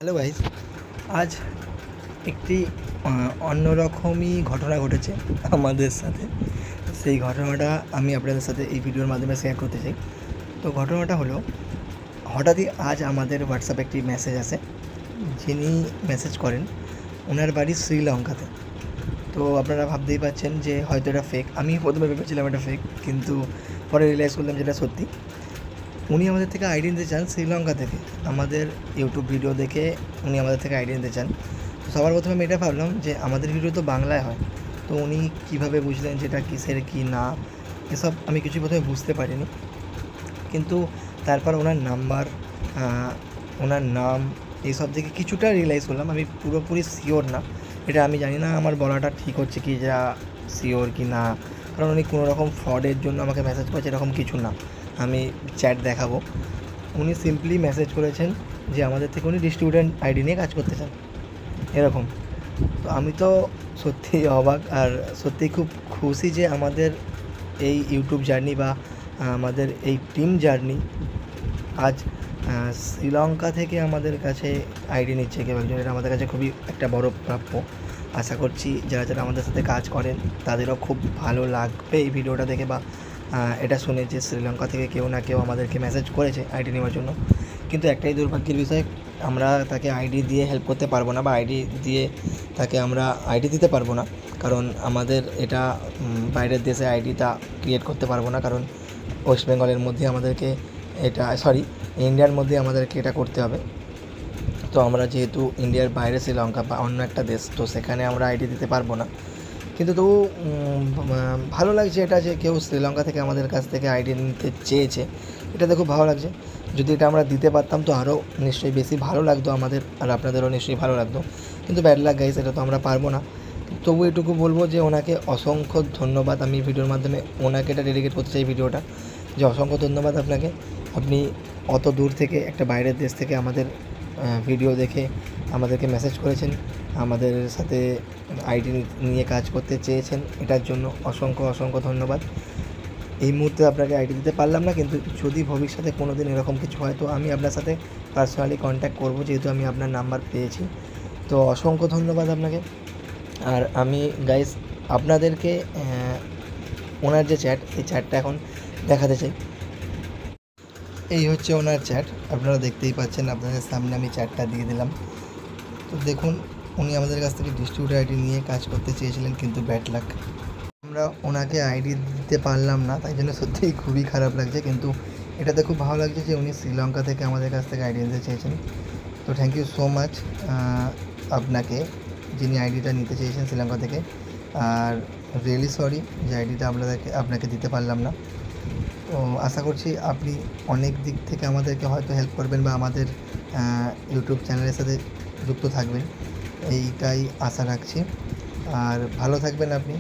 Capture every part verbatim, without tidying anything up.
Hello guys, আজ একটি অন্যরকমই ঘটনা ঘটেছে আমাদের সাথে। সেই ঘটনাটা আমি আপনাদের সাথে এই ভিডিওর মাধ্যমে শেয়ার করতে চাই। তো ঘটনাটা হলো, হঠাৎই আজ আমাদের হোয়াটসঅ্যাপে একটি মেসেজ আসে। যিনি মেসেজ করেন ওনার বাড়ি শ্রীলঙ্কাতে। তো আপনারা ভাবতেই পারছেন যে হয়তো এটা ফেক। আমি প্রথমে ভেবেছিলাম এটা ফেক, কিন্তু পরে রিয়েলাইজ করলাম যেটা সত্যি। উনি আমাদের থেকে আইডি নিতে চান শ্রীলঙ্কা থেকে। আমাদের ইউটিউব ভিডিও দেখে উনি আমাদের থেকে আইডি নিতে চান। তো সবার প্রথমে আমি এটা ভাবলাম যে আমাদের ভিডিও তো বাংলায় হয়, তো উনি কীভাবে বুঝলেন যেটা কিসের কী না, এসব আমি কিছু প্রথমে বুঝতে পারিনি। কিন্তু তারপর ওনার নাম্বার, ওনার নাম, এইসব থেকে কিছুটা রিয়েলাইজ করলাম। আমি পুরোপুরি শিওর না, এটা আমি জানি না আমার বলাটা ঠিক হচ্ছে কি, যা শিওর কি না। কারণ উনি কোনো রকম ফ্রডের জন্য আমাকে মেসেজ করেছে এরকম কিছু না। আমি চ্যাট দেখাবো। উনি সিম্পলি মেসেজ করেছেন যে আমাদের থেকে উনি ডিস্ট্রিবিউটর আইডি নিয়ে কাজ করতে চান, এরকম। তো আমি তো সত্যিই অবাক আর সত্যিই খুব খুশি যে আমাদের এই ইউটিউব জার্নি বা আমাদের এই টিম জার্নি আজ শ্রীলঙ্কা থেকে আমাদের কাছে আইডি নিচ্ছে কেউ একজন। এটা আমাদের কাছে খুবই একটা বড় প্রাপ্য। আশা করছি যারা যারা আমাদের সাথে কাজ করেন তাদেরও খুব ভালো লাগবে এই ভিডিওটা দেখে বা এটা শুনে যে শ্রীলঙ্কা থেকে কেউ না কেউ আমাদেরকে মেসেজ করেছে আইডি নেওয়ার জন্য। কিন্তু একটাই দুর্ভাগ্যের বিষয়, আমরা তাকে আইডি দিয়ে হেল্প করতে পারবো না বা আইডি দিয়ে তাকে আমরা আইডি দিতে পারবো না, কারণ আমাদের এটা বাইরের দেশে আইডিটা ক্রিয়েট করতে পারবো না, কারণ ওয়েস্ট বেঙ্গলের মধ্যে আমাদেরকে এটা সরি ইন্ডিয়ার মধ্যে আমাদেরকে এটা করতে হবে। তো আমরা যেহেতু ইন্ডিয়ার বাইরে শ্রীলঙ্কা বা অন্য একটা দেশ, তো সেখানে আমরা আইডি দিতে পারবো না। কিন্তু তবু ভালো লাগছে এটা যে কেউ শ্রীলঙ্কা থেকে আমাদের কাছ থেকে আইডি নিতে চেয়েছে, এটাতে খুব ভালো লাগছে। যদি এটা আমরা দিতে পারতাম তো আরও নিশ্চয়ই বেশি ভালো লাগতো আমাদের, আর আপনাদেরও নিশ্চয়ই ভালো লাগতো। কিন্তু ব্যাড লাক গাইস, এটা তো আমরা পারবো না। তবু এটুকু বলবো যে ওনাকে অসংখ্য ধন্যবাদ। আমি ভিডিওর মাধ্যমে ওনাকে এটা ডেডিকেট করতে চাই ভিডিওটা, যে অসংখ্য ধন্যবাদ আপনাকে। আপনি অত দূর থেকে একটা বাইরের দেশ থেকে আমাদের ভিডিও দেখে আমাদেরকে মেসেজ করেছেন, আমাদের সাথে আইডি নিয়ে কাজ করতে চেয়েছেন, এটার জন্য অসংখ্য অসংখ্য ধন্যবাদ। এই মুহূর্তে আপনাকে আইডি দিতে পারলাম না, কিন্তু যদি ভবিষ্যতে কোনো দিন এরকম কিছু হয় তো আমি আপনার সাথে পার্সোনালি কন্ট্যাক্ট করব, যেহেতু আমি আপনার নাম্বার পেয়েছি। তো অসংখ্য ধন্যবাদ আপনাকে। আর আমি গাইস আপনাদেরকে ওনার যে চ্যাট, এই চ্যাটটা এখন দেখাতে চাই। এই হচ্ছে ওনার চ্যাট, আপনারা দেখতেই পাচ্ছেন, আপনাদের সামনে আমি চ্যাটটা দিয়ে দিলাম। তো দেখুন, উনি আমাদের কাছ থেকে ডিস্ট্রিবিউটর আইডি নিয়ে কাজ করতে চেয়েছিলেন, কিন্তু ব্যাড লাক, আমরা ওনাকে আইডি দিতে পারলাম না। তাই জন্য সত্যিই খুবই খারাপ লাগছে, কিন্তু এটাতে খুব ভালো লাগছে যে উনি শ্রীলঙ্কা থেকে আমাদের কাছ থেকে আইডি নিতে চেয়েছেন। তো থ্যাংক ইউ সো মাচ আপনাকে, যিনি আইডিটা নিতে চেয়েছেন শ্রীলঙ্কা থেকে। আর রিয়েলি সরি যে আইডিটা আপনাদেরকে আপনাকে দিতে পারলাম না। তো আশা করছি আপনি অনেক দিক থেকে আমাদেরকে হয়তো হেল্প করবেন বা আমাদের ইউটিউব চ্যানেলের সাথে যুক্ত থাকবেন, এইটাই আশা রাখছি। আর ভালো থাকবেন আপনি,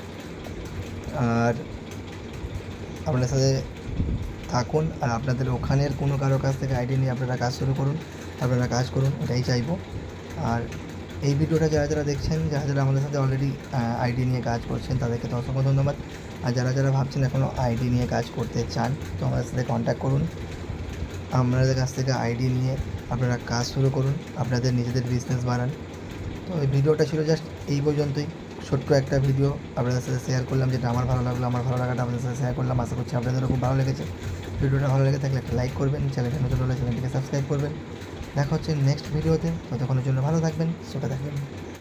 আর আপনার সাথে থাকুন। আর আপনাদের ওখানের কোনো কারো কাছ থেকে আইডি নিয়ে আপনারা কাজ শুরু করুন, আপনারা কাজ করুন, এটাই চাইবো। আর এই ভিডিওটা যারা যারা দেখছেন, যারা যারা আমাদের সাথে অলরেডি আইডি নিয়ে কাজ করছেন, তাদেরকে তো অসংখ্য ধন্যবাদ। আর যারা যারা ভাবছেন এখনও আইডি নিয়ে কাজ করতে চান, তো আমাদের সাথে কন্ট্যাক্ট করুন। আপনাদের কাছ থেকে আইডি নিয়ে আপনারা কাজ শুরু করুন, আপনাদের নিজেদের বিজনেস বাড়ান। তো এই ভিডিওটা ছিল জাস্ট এই পর্যন্তই, ছোট্ট একটা ভিডিও আপনাদের সাথে শেয়ার করলাম, যেটা আমার ভালো লাগলো, আমার ভালো লাগাটা আপনাদের সাথে শেয়ার করলাম। আশা করছি আপনাদেরও খুব ভালো লেগেছে। ভিডিওটা ভালো লেগে থাকলে একটা লাইক করবেন, চ্যানেলটা নতুন হলে চ্যানেলটিকে সাবস্ক্রাইব করবেন। দেখা হচ্ছে নেক্সট ভিডিওতে, ততক্ষণের জন্য ভালো থাকবেন, সুখে থাকবেন।